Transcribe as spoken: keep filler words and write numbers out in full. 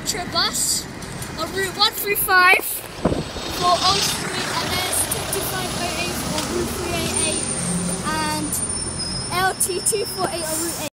Metrobus on route one three five for Old Street, and there's twenty-five oh eight on route three eighty-eight and L T two forty-eight on route eight.